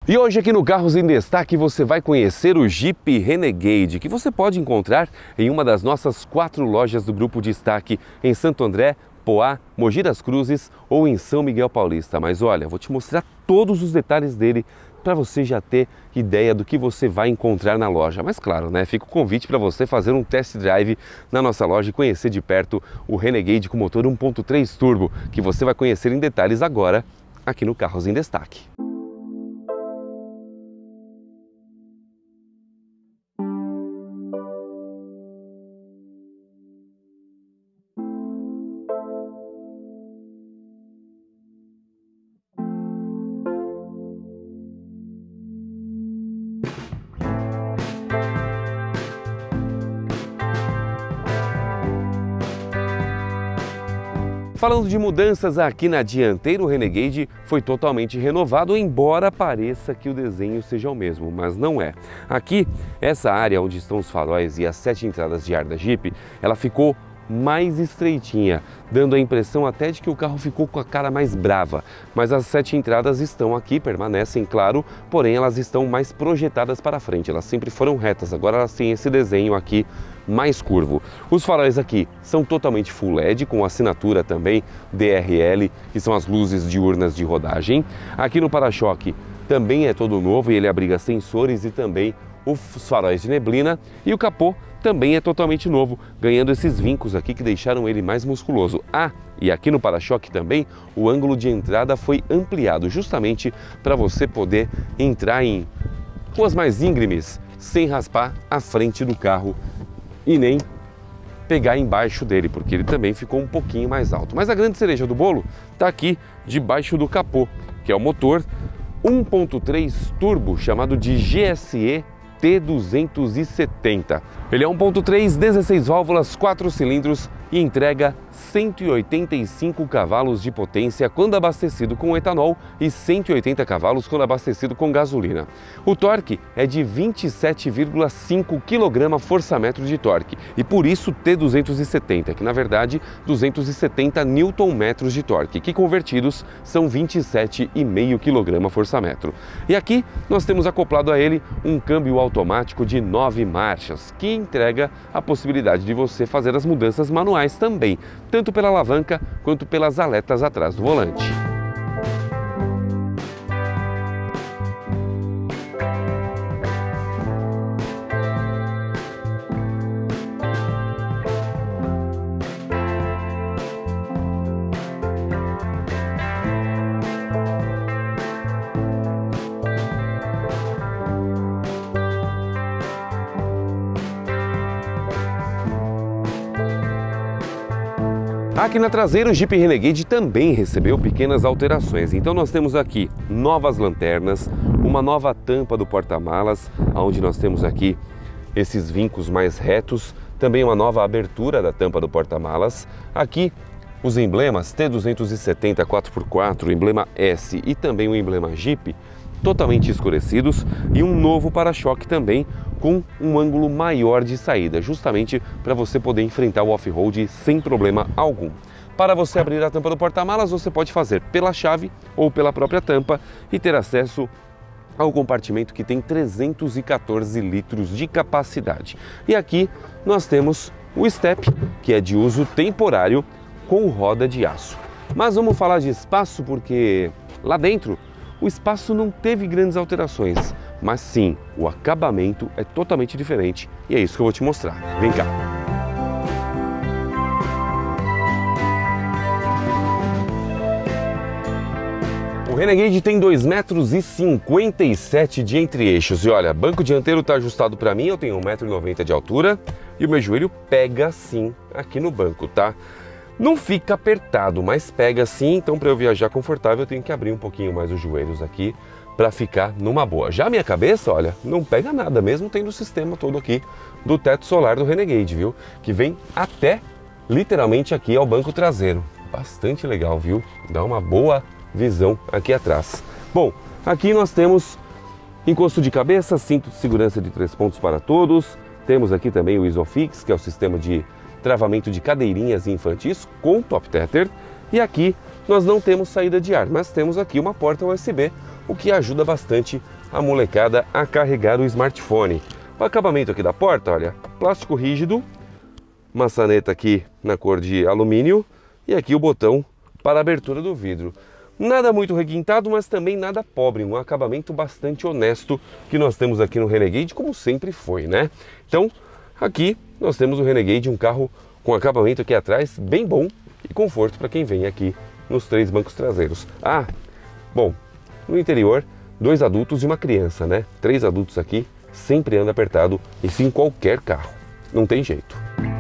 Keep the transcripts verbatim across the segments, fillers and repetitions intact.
E hoje aqui no Carros em Destaque você vai conhecer o Jeep Renegade, que você pode encontrar em uma das nossas quatro lojas do Grupo Destaque em Santo André, Poá, Mogi das Cruzes ou em São Miguel Paulista. Mas olha, vou te mostrar todos os detalhes dele para você já ter ideia do que você vai encontrar na loja. Mas claro, né, fica o convite para você fazer um test drive na nossa loja e conhecer de perto o Renegade com motor um ponto três turbo, que você vai conhecer em detalhes agora aqui no Carros em Destaque. Falando de mudanças aqui na dianteira, o Renegade foi totalmente renovado, embora pareça que o desenho seja o mesmo, mas não é. Aqui, essa área onde estão os faróis e as sete entradas de ar da Jeep, ela ficou mais estreitinha, dando a impressão até de que o carro ficou com a cara mais brava. Mas as sete entradas estão aqui, permanecem, claro, porém elas estão mais projetadas para frente, elas sempre foram retas, agora elas têm esse desenho aqui mais curvo. Os faróis aqui são totalmente Full L E D, com assinatura também D R L, que são as luzes diurnas de rodagem. Aqui no para-choque também é todo novo e ele abriga sensores e também os faróis de neblina, e o capô também é totalmente novo, ganhando esses vincos aqui que deixaram ele mais musculoso. Ah, e aqui no para-choque também o ângulo de entrada foi ampliado, justamente para você poder entrar em ruas mais íngremes sem raspar a frente do carro e nem pegar embaixo dele, porque ele também ficou um pouquinho mais alto. Mas a grande cereja do bolo está aqui debaixo do capô, que é o motor um ponto três turbo chamado de G S E T duzentos e setenta. Ele é um ponto três, dezesseis válvulas, quatro cilindros e entrega cento e oitenta e cinco cavalos de potência quando abastecido com etanol e cento e oitenta cavalos quando abastecido com gasolina. O torque é de vinte e sete vírgula cinco quilograma-força-metro de torque e por isso T duzentos e setenta, que na verdade duzentos e setenta newton-metros de torque, que convertidos são vinte e sete vírgula cinco quilograma-força-metro. E aqui nós temos acoplado a ele um câmbio automático de nove marchas, que entrega a possibilidade de você fazer as mudanças manuais também, tanto pela alavanca quanto pelas aletas atrás do volante. Aqui na traseira o Jeep Renegade também recebeu pequenas alterações, então nós temos aqui novas lanternas, uma nova tampa do porta-malas, onde nós temos aqui esses vincos mais retos, também uma nova abertura da tampa do porta-malas, aqui os emblemas T duzentos e setenta quatro por quatro, emblema S e também o emblema Jeep, totalmente escurecidos, e um novo para-choque também com um ângulo maior de saída, justamente para você poder enfrentar o off-road sem problema algum. Para você abrir a tampa do porta-malas, você pode fazer pela chave ou pela própria tampa e ter acesso ao compartimento que tem trezentos e quatorze litros de capacidade. E aqui nós temos o step, que é de uso temporário com roda de aço. Mas vamos falar de espaço, porque lá dentro o espaço não teve grandes alterações, mas sim, o acabamento é totalmente diferente e é isso que eu vou te mostrar. Vem cá! O Renegade tem dois metros e cinquenta e sete de entre-eixos e olha, banco dianteiro está ajustado para mim, eu tenho um metro e noventa de altura e o meu joelho pega sim aqui no banco, tá? Não fica apertado, mas pega sim, então para eu viajar confortável eu tenho que abrir um pouquinho mais os joelhos aqui para ficar numa boa. Já a minha cabeça, olha, não pega nada, mesmo tendo o sistema todo aqui do teto solar do Renegade, viu? Que vem até literalmente aqui ao banco traseiro. Bastante legal, viu? Dá uma boa visão aqui atrás. Bom, aqui nós temos encosto de cabeça, cinto de segurança de três pontos para todos. Temos aqui também o Isofix, que é o sistema de travamento de cadeirinhas infantis com top tether. E aqui nós não temos saída de ar, mas temos aqui uma porta U S B, o que ajuda bastante a molecada a carregar o smartphone. O acabamento aqui da porta, olha, plástico rígido, maçaneta aqui na cor de alumínio e aqui o botão para a abertura do vidro. Nada muito requintado, mas também nada pobre, um acabamento bastante honesto que nós temos aqui no Renegade, como sempre foi, né? Então, aqui nós temos o Renegade, um carro com acabamento aqui atrás bem bom e conforto para quem vem aqui nos três bancos traseiros. Ah, bom, no interior, dois adultos e uma criança, né? Três adultos aqui sempre anda apertado, isso em qualquer carro, não tem jeito.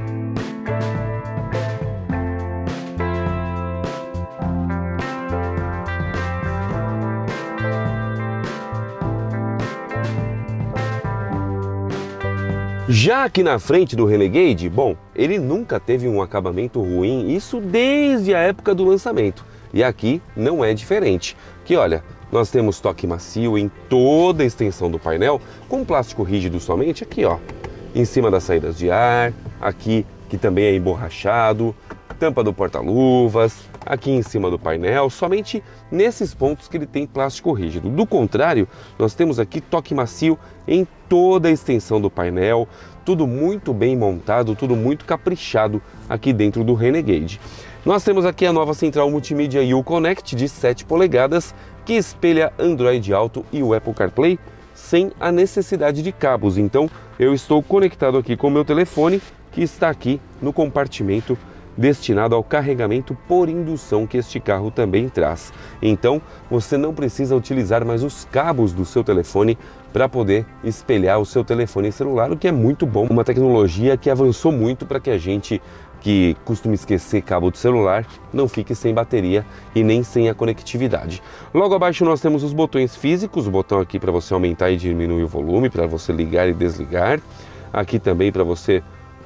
Já aqui na frente do Renegade, bom, ele nunca teve um acabamento ruim, isso desde a época do lançamento. E aqui não é diferente. Que olha, nós temos toque macio em toda a extensão do painel, com plástico rígido somente aqui, ó, em cima das saídas de ar, aqui que também é emborrachado, tampa do porta-luvas, aqui em cima do painel, somente nesses pontos que ele tem plástico rígido. Do contrário, nós temos aqui toque macio em toda a extensão do painel, tudo muito bem montado, tudo muito caprichado aqui dentro do Renegade. Nós temos aqui a nova central multimídia Uconnect de sete polegadas, que espelha Android Auto e o Apple CarPlay sem a necessidade de cabos. Então eu estou conectado aqui com o meu telefone, que está aqui no compartimento destinado ao carregamento por indução que este carro também traz. Então você não precisa utilizar mais os cabos do seu telefone para poder espelhar o seu telefone celular, o que é muito bom, uma tecnologia que avançou muito para que a gente que costuma esquecer cabo de celular não fique sem bateria e nem sem a conectividade. Logo abaixo nós temos os botões físicos, o botão aqui para você aumentar e diminuir o volume, para você ligar e desligar, aqui também para você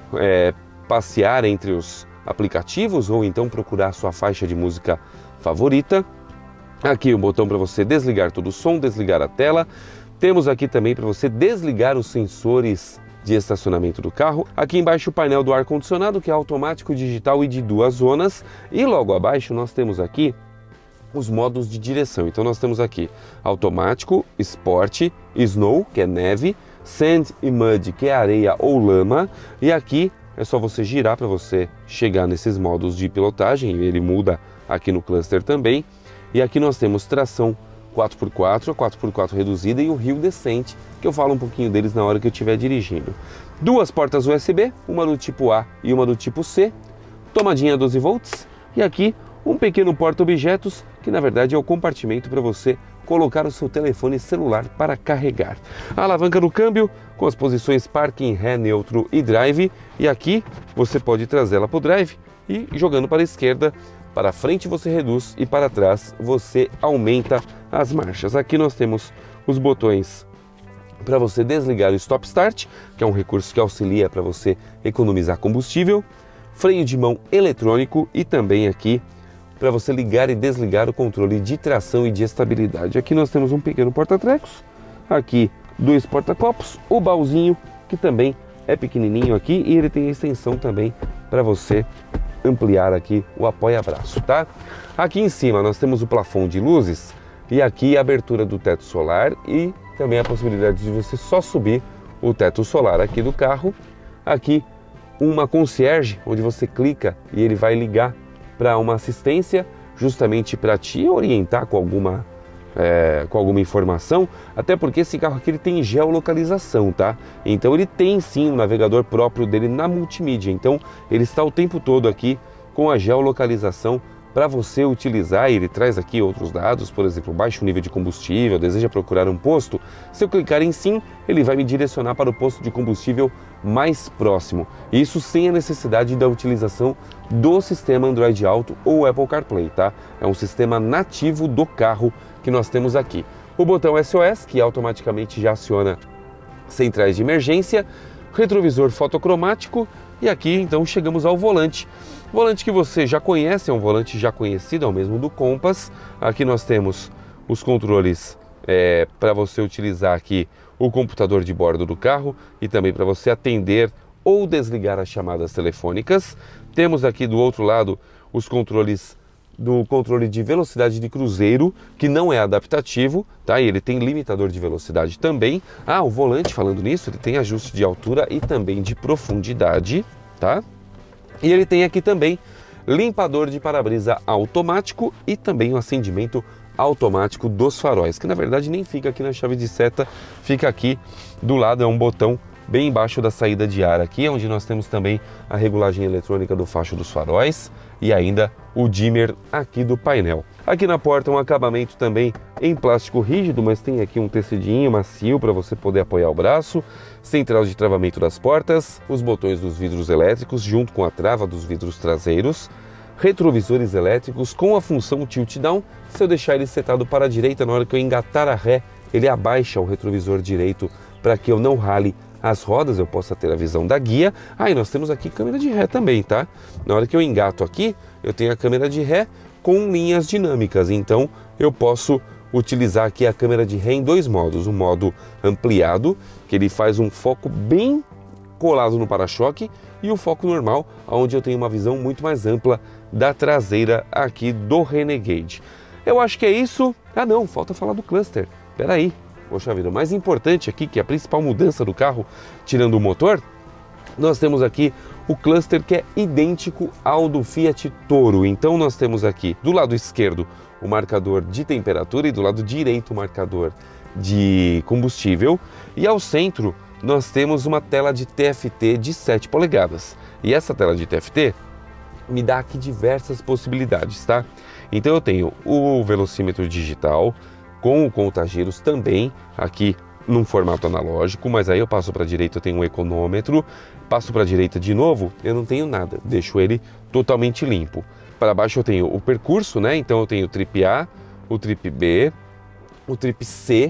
é, passear entre os aplicativos ou então procurar a sua faixa de música favorita. Aqui o botão para você desligar todo o som, desligar a tela. Temos aqui também para você desligar os sensores de estacionamento do carro. Aqui embaixo o painel do ar-condicionado, que é automático, digital e de duas zonas. E logo abaixo nós temos aqui os modos de direção. Então nós temos aqui automático, Sport, Snow, que é neve, Sand e Mud, que é areia ou lama. E aqui é só você girar para você chegar nesses modos de pilotagem, ele muda aqui no cluster também. E aqui nós temos tração quatro por quatro, a quatro por quatro reduzida e o Hill Descent, que eu falo um pouquinho deles na hora que eu estiver dirigindo. Duas portas U S B, uma do tipo A e uma do tipo C, tomadinha doze volts e aqui um pequeno porta-objetos, que na verdade é o compartimento para você colocar o seu telefone celular para carregar. A alavanca do câmbio com as posições parking, ré, neutro e drive, e aqui você pode trazê-la para o drive e jogando para a esquerda. Para frente você reduz e para trás você aumenta as marchas. Aqui nós temos os botões para você desligar o Stop Start, que é um recurso que auxilia para você economizar combustível, freio de mão eletrônico e também aqui para você ligar e desligar o controle de tração e de estabilidade. Aqui nós temos um pequeno porta-trecos, aqui dois porta-copos, o baúzinho que também é pequenininho aqui e ele tem a extensão também para você ampliar aqui o apoia-braço, tá? Aqui em cima nós temos o plafond de luzes e aqui a abertura do teto solar e também a possibilidade de você só subir o teto solar aqui do carro. Aqui uma concierge, onde você clica e ele vai ligar para uma assistência justamente para te orientar com alguma É, com alguma informação, até porque esse carro aqui ele tem geolocalização, tá? Então ele tem sim um navegador próprio dele na multimídia, então ele está o tempo todo aqui com a geolocalização para você utilizar. E ele traz aqui outros dados, por exemplo, baixo nível de combustível, deseja procurar um posto, se eu clicar em sim, ele vai me direcionar para o posto de combustível mais próximo, isso sem a necessidade da utilização do sistema Android Auto ou Apple CarPlay, tá? É um sistema nativo do carro que nós temos aqui. O botão S O S, que automaticamente já aciona centrais de emergência, retrovisor fotocromático e aqui então chegamos ao volante. Volante que você já conhece, é um volante já conhecido, é o mesmo do Compass. Aqui nós temos os controles é, para você utilizar aqui o computador de bordo do carro e também para você atender ou desligar as chamadas telefônicas. Temos aqui do outro lado os controles do controle de velocidade de cruzeiro, que não é adaptativo, tá? E ele tem limitador de velocidade também. Ah, o volante, falando nisso, ele tem ajuste de altura e também de profundidade, tá? E ele tem aqui também limpador de para-brisa automático e também o acendimento automático dos faróis, que na verdade nem fica aqui na chave de seta, fica aqui do lado, é um botão bem embaixo da saída de ar aqui, onde nós temos também a regulagem eletrônica do facho dos faróis e ainda o dimmer aqui do painel. Aqui na porta um acabamento também em plástico rígido, mas tem aqui um tecidinho macio para você poder apoiar o braço, central de travamento das portas, os botões dos vidros elétricos junto com a trava dos vidros traseiros, retrovisores elétricos com a função tilt down. Se eu deixar ele setado para a direita, na hora que eu engatar a ré, ele abaixa o retrovisor direito para que eu não rale as rodas, eu possa ter a visão da guia. Ah, e nós temos aqui câmera de ré também, tá? Na hora que eu engato aqui, eu tenho a câmera de ré com linhas dinâmicas, então eu posso utilizar aqui a câmera de ré em dois modos. O modo ampliado, que ele faz um foco bem colado no para-choque, e o foco normal, onde eu tenho uma visão muito mais ampla da traseira aqui do Renegade. Eu acho que é isso. Ah não, falta falar do cluster. Espera aí. Poxa vida, o mais importante aqui, que é a principal mudança do carro, tirando o motor, nós temos aqui o cluster que é idêntico ao do Fiat Toro. Então nós temos aqui do lado esquerdo o marcador de temperatura e do lado direito o marcador de combustível. E ao centro nós temos uma tela de T F T de sete polegadas. E essa tela de T F T me dá aqui diversas possibilidades, tá? Então eu tenho o velocímetro digital, com o conta-giros também aqui num formato analógico, mas aí eu passo para a direita, eu tenho um econômetro, passo para a direita de novo, eu não tenho nada, deixo ele totalmente limpo. Para baixo eu tenho o percurso, né? Então eu tenho o trip A, o trip B, o trip C,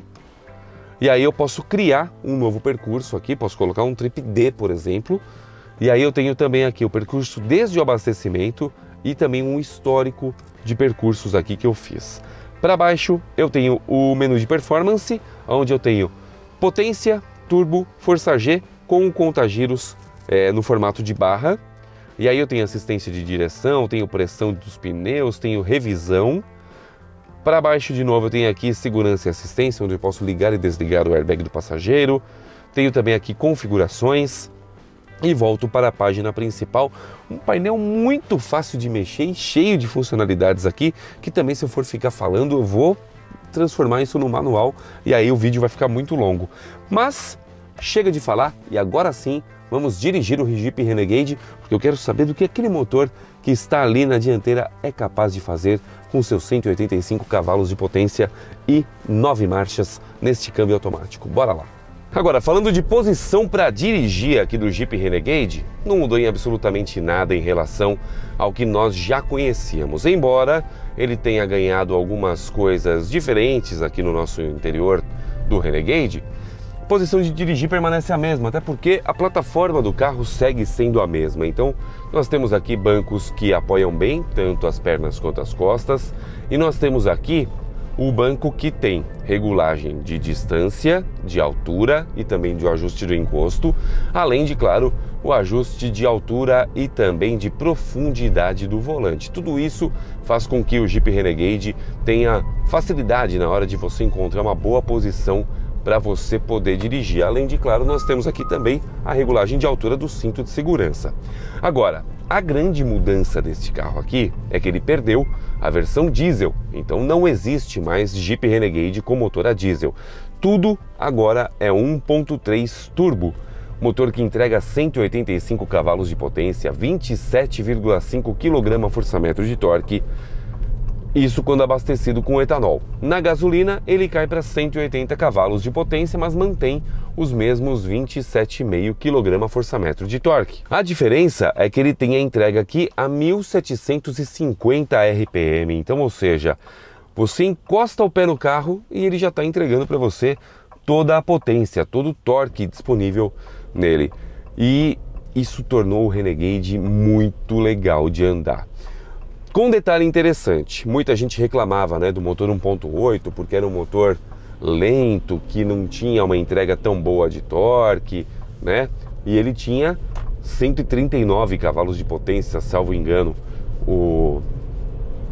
e aí eu posso criar um novo percurso aqui, posso colocar um trip D, por exemplo, e aí eu tenho também aqui o percurso desde o abastecimento e também um histórico de percursos aqui que eu fiz. Para baixo eu tenho o menu de performance, onde eu tenho potência, turbo, força G com o conta-giros é, no formato de barra. E aí eu tenho assistência de direção, tenho pressão dos pneus, tenho revisão. Para baixo de novo eu tenho aqui segurança e assistência, onde eu posso ligar e desligar o airbag do passageiro. Tenho também aqui configurações. E volto para a página principal, um painel muito fácil de mexer e cheio de funcionalidades aqui, que também se eu for ficar falando eu vou transformar isso no manual e aí o vídeo vai ficar muito longo. Mas chega de falar e agora sim vamos dirigir o Jeep Renegade, porque eu quero saber do que aquele motor que está ali na dianteira é capaz de fazer com seus cento e oitenta e cinco cavalos de potência e nove marchas neste câmbio automático. Bora lá! Agora, falando de posição para dirigir aqui do Jeep Renegade, não mudou em absolutamente nada em relação ao que nós já conhecíamos, embora ele tenha ganhado algumas coisas diferentes aqui no nosso interior do Renegade. A posição de dirigir permanece a mesma, até porque a plataforma do carro segue sendo a mesma. Então, nós temos aqui bancos que apoiam bem, tanto as pernas quanto as costas, e nós temos aqui o banco que tem regulagem de distância, de altura e também de ajuste do encosto, além de, claro, o ajuste de altura e também de profundidade do volante. Tudo isso faz com que o Jeep Renegade tenha facilidade na hora de você encontrar uma boa posição para você poder dirigir. Além de, claro, nós temos aqui também a regulagem de altura do cinto de segurança. Agora, a grande mudança deste carro aqui é que ele perdeu a versão diesel, então não existe mais Jeep Renegade com motor a diesel. Tudo agora é um ponto três turbo, motor que entrega cento e oitenta e cinco cavalos de potência, vinte e sete vírgula cinco quilograma-força-metro de torque, isso quando abastecido com etanol. Na gasolina ele cai para cento e oitenta cavalos de potência, mas mantém os mesmos vinte e sete vírgula cinco quilograma-força-metro de torque. A diferença é que ele tem a entrega aqui a mil setecentos e cinquenta R P M, então, ou seja, você encosta o pé no carro e ele já está entregando para você toda a potência, todo o torque disponível nele. E isso tornou o Renegade muito legal de andar. Com um detalhe interessante, muita gente reclamava, né, do motor um ponto oito porque era um motor lento, que não tinha uma entrega tão boa de torque, né? E ele tinha cento e trinta e nove cavalos de potência, salvo engano, o,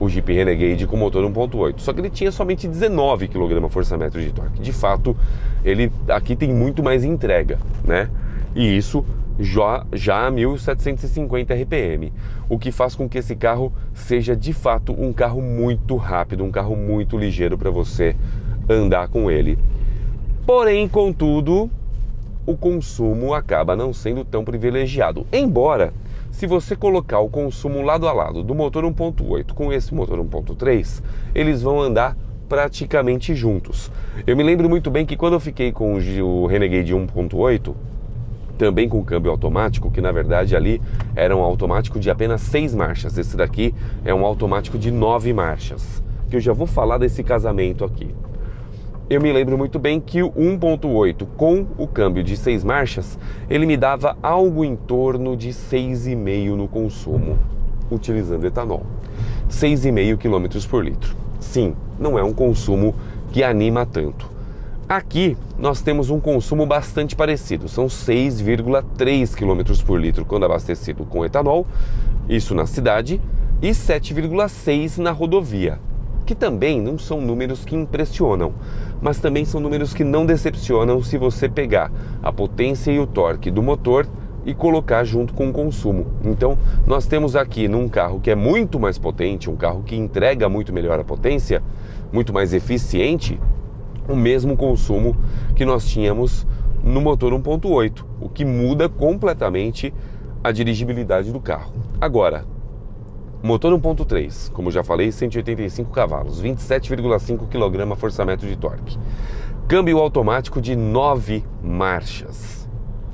o Jeep Renegade com motor um ponto oito, só que ele tinha somente dezenove quilograma-força-metro de torque. De fato, ele aqui tem muito mais entrega, né? E isso já, já a mil setecentos e cinquenta R P M, o que faz com que esse carro seja de fato um carro muito rápido, um carro muito ligeiro para você andar com ele. Porém, contudo, o consumo acaba não sendo tão privilegiado, embora se você colocar o consumo lado a lado do motor um ponto oito com esse motor um ponto três, eles vão andar praticamente juntos. Eu me lembro muito bem que quando eu fiquei com o Renegade um ponto oito, também com câmbio automático, que na verdade ali era um automático de apenas seis marchas, esse daqui é um automático de nove marchas, que eu já vou falar desse casamento aqui. Eu me lembro muito bem que o um ponto oito com o câmbio de seis marchas, ele me dava algo em torno de seis vírgula cinco no consumo, utilizando etanol. seis vírgula cinco quilômetros por litro. Sim, não é um consumo que anima tanto. Aqui nós temos um consumo bastante parecido, são seis vírgula três quilômetros por litro quando abastecido com etanol, isso na cidade, e sete vírgula seis na rodovia, que também não são números que impressionam, mas também são números que não decepcionam se você pegar a potência e o torque do motor e colocar junto com o consumo. Então nós temos aqui num carro que é muito mais potente, um carro que entrega muito melhor a potência, muito mais eficiente, o mesmo consumo que nós tínhamos no motor um ponto oito, o que muda completamente a dirigibilidade do carro. Agora, motor um ponto três, como já falei, cento e oitenta e cinco cavalos, vinte e sete vírgula cinco quilograma-força-metro de torque. Câmbio automático de nove marchas.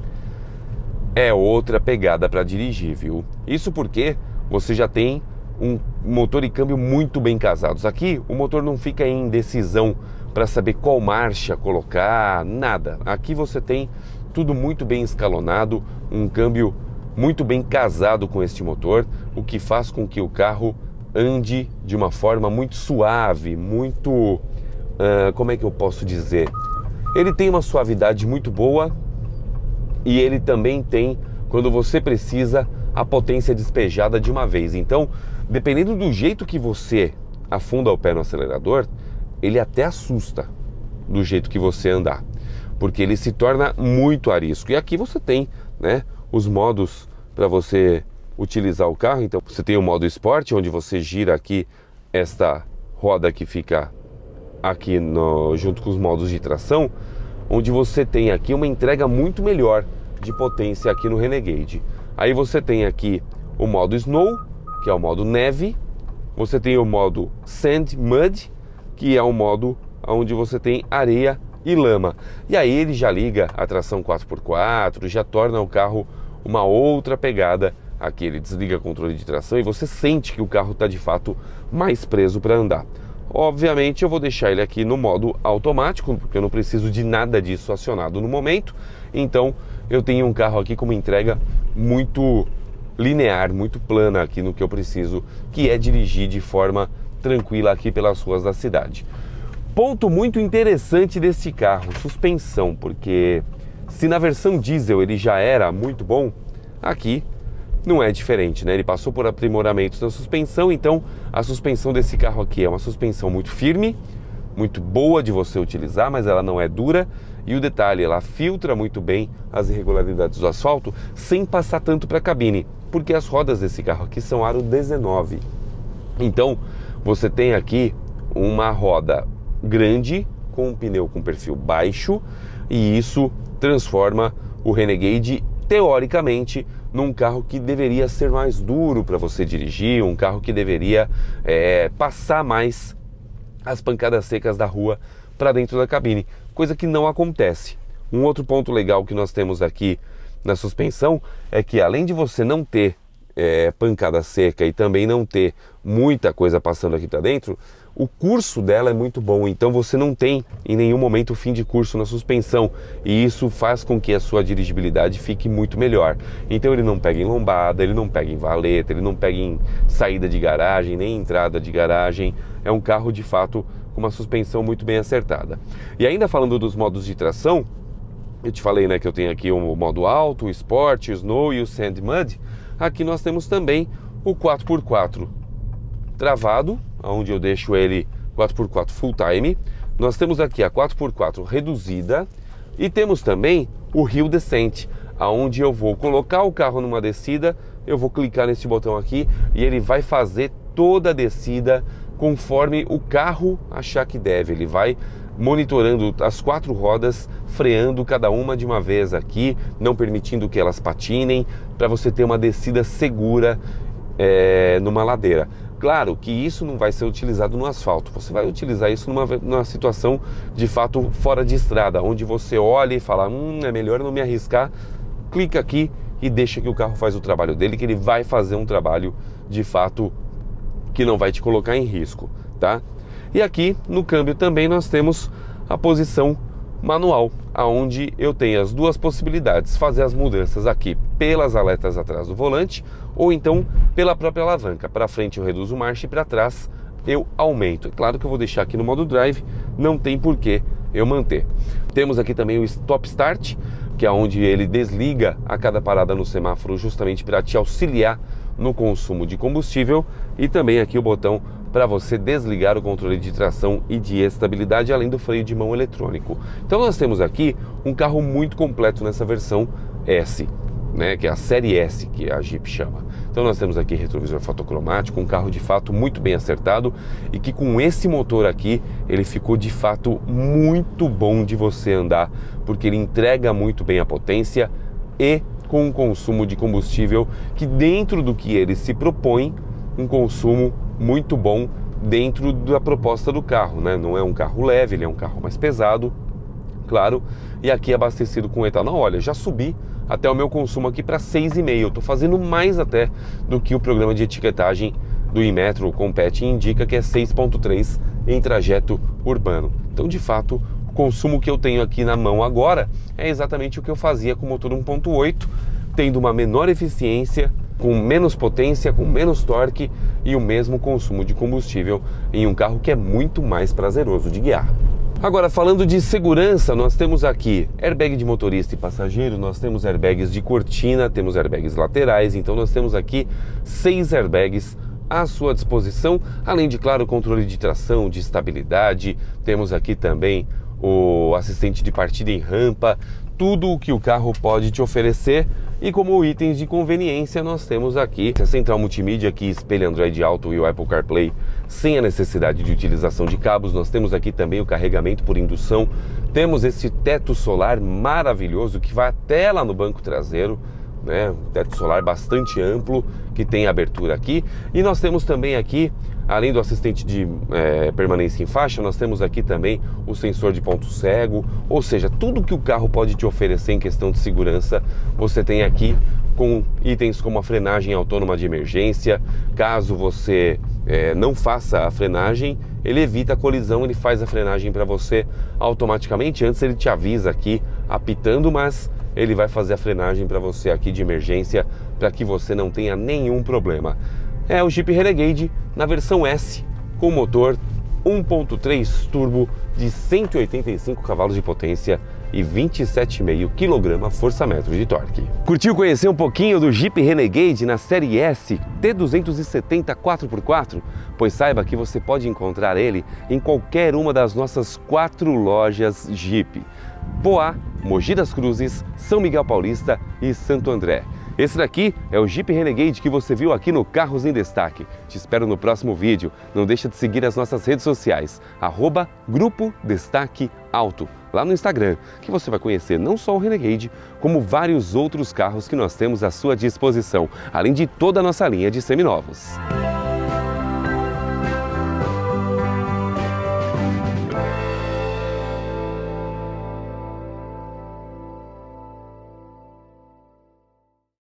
É outra pegada para dirigir, viu? Isso porque você já tem um motor e câmbio muito bem casados. Aqui o motor não fica em indecisão para saber qual marcha colocar, nada. Aqui você tem tudo muito bem escalonado, um câmbio muito bem casado com este motor, o que faz com que o carro ande de uma forma muito suave, muito... Uh, como é que eu posso dizer? Ele tem uma suavidade muito boa e ele também tem, quando você precisa, a potência despejada de uma vez. Então, dependendo do jeito que você afunda o pé no acelerador, ele até assusta do jeito que você andar, porque ele se torna muito arisco. E aqui você tem, né, os modos para você utilizar o carro. Então você tem o modo esporte, onde você gira aqui esta roda que fica aqui no, junto com os modos de tração, onde você tem aqui uma entrega muito melhor de potência aqui no Renegade. Aí você tem aqui o modo Snow, que é o modo neve, você tem o modo Sand Mud, que é um modo onde você tem areia e lama. E aí ele já liga a tração quatro por quatro, já torna o carro uma outra pegada. Aqui ele desliga o controle de tração e você sente que o carro está de fato mais preso para andar. Obviamente eu vou deixar ele aqui no modo automático, porque eu não preciso de nada disso acionado no momento. Então eu tenho um carro aqui com uma entrega muito linear, muito plana aqui no que eu preciso, que é dirigir de forma tranquila aqui pelas ruas da cidade. Ponto muito interessante desse carro, suspensão, porque se na versão diesel ele já era muito bom, aqui não é diferente, né? Ele passou por aprimoramentos da suspensão, então a suspensão desse carro aqui é uma suspensão muito firme, muito boa de você utilizar, mas ela não é dura. E o detalhe, ela filtra muito bem as irregularidades do asfalto sem passar tanto para a cabine, porque as rodas desse carro aqui são aro dezenove. Então você tem aqui uma roda grande com um pneu com perfil baixo, e isso transforma o Renegade, teoricamente, num carro que deveria ser mais duro para você dirigir, um carro que deveria é, passar mais as pancadas secas da rua para dentro da cabine, coisa que não acontece. Um outro ponto legal que nós temos aqui na suspensão é que, além de você não ter é, pancada seca e também não ter muita coisa passando aqui para dentro, o curso dela é muito bom, então você não tem em nenhum momento fim de curso na suspensão, e isso faz com que a sua dirigibilidade fique muito melhor. Então ele não pega em lombada, ele não pega em valeta, ele não pega em saída de garagem, nem entrada de garagem. É um carro de fato com uma suspensão muito bem acertada. E ainda falando dos modos de tração, eu te falei, né, que eu tenho aqui o modo alto, o Sport, o Snow e o Sand Mud. Aqui nós temos também o quatro por quatro. travado, onde eu deixo ele quatro por quatro full time. Nós temos aqui a quatro por quatro reduzida e temos também o hill descent, aonde eu vou colocar o carro numa descida, eu vou clicar nesse botão aqui e ele vai fazer toda a descida conforme o carro achar que deve. Ele vai monitorando as quatro rodas, freando cada uma de uma vez aqui, não permitindo que elas patinem, para você ter uma descida segura é, numa ladeira. Claro que isso não vai ser utilizado no asfalto, você vai utilizar isso numa, numa situação de fato fora de estrada, onde você olha e fala, hum, é melhor não me arriscar, clica aqui e deixa que o carro faz o trabalho dele, que ele vai fazer um trabalho de fato que não vai te colocar em risco, tá? E aqui no câmbio também nós temos a posição manual, aonde eu tenho as duas possibilidades, fazer as mudanças aqui pelas aletas atrás do volante ou então pela própria alavanca. Para frente eu reduzo marcha e para trás eu aumento. É claro que eu vou deixar aqui no modo drive, não tem porquê eu manter. Temos aqui também o stop start, que é onde ele desliga a cada parada no semáforo, justamente para te auxiliar no consumo de combustível, e também aqui o botão para você desligar o controle de tração e de estabilidade, além do freio de mão eletrônico. Então nós temos aqui um carro muito completo nessa versão S, né, que é a série S, que a Jeep chama. Então nós temos aqui retrovisor fotocromático, um carro de fato muito bem acertado e que com esse motor aqui ele ficou de fato muito bom de você andar, porque ele entrega muito bem a potência e com um consumo de combustível que, dentro do que ele se propõe, um consumo muito bom dentro da proposta do carro, né? Não é um carro leve, ele é um carro mais pesado, claro, e aqui é abastecido com etanol. Olha, já subi até o meu consumo aqui para seis vírgula cinco, eu estou fazendo mais até do que o programa de etiquetagem do Inmetro Compete indica, que é seis vírgula três em trajeto urbano. Então, de fato, o consumo que eu tenho aqui na mão agora é exatamente o que eu fazia com o motor um ponto oito, tendo uma menor eficiência, com menos potência, com menos torque e o mesmo consumo de combustível em um carro que é muito mais prazeroso de guiar. Agora, falando de segurança, nós temos aqui airbag de motorista e passageiro, nós temos airbags de cortina, temos airbags laterais, então nós temos aqui seis airbags à sua disposição, além de, claro, controle de tração, de estabilidade, temos aqui também o assistente de partida em rampa, tudo o que o carro pode te oferecer. E como itens de conveniência nós temos aqui a central multimídia que espelha Android Auto e o Apple CarPlay sem a necessidade de utilização de cabos. Nós temos aqui também o carregamento por indução, temos esse teto solar maravilhoso que vai até lá no banco traseiro, né? Um teto solar bastante amplo que tem abertura aqui, e nós temos também aqui, além do assistente de é, permanência em faixa, nós temos aqui também o sensor de ponto cego, ou seja, tudo que o carro pode te oferecer em questão de segurança, você tem aqui, com itens como a frenagem autônoma de emergência. Caso você é, não faça a frenagem, ele evita a colisão, ele faz a frenagem para você automaticamente. Antes ele te avisa aqui, apitando, mas ele vai fazer a frenagem para você aqui de emergência, para que você não tenha nenhum problema. É o Jeep Renegade na versão S, com motor um ponto três turbo de cento e oitenta e cinco cavalos de potência e vinte e sete vírgula cinco quilograma-força-metro de torque. Curtiu conhecer um pouquinho do Jeep Renegade na série S T duzentos e setenta quatro por quatro? Pois saiba que você pode encontrar ele em qualquer uma das nossas quatro lojas Jeep: Poá, Mogi das Cruzes, São Miguel Paulista e Santo André. Esse daqui é o Jeep Renegade que você viu aqui no Carros em Destaque. Te espero no próximo vídeo. Não deixa de seguir as nossas redes sociais, arroba Grupo Destaque Auto, lá no Instagram, que você vai conhecer não só o Renegade, como vários outros carros que nós temos à sua disposição, além de toda a nossa linha de seminovos.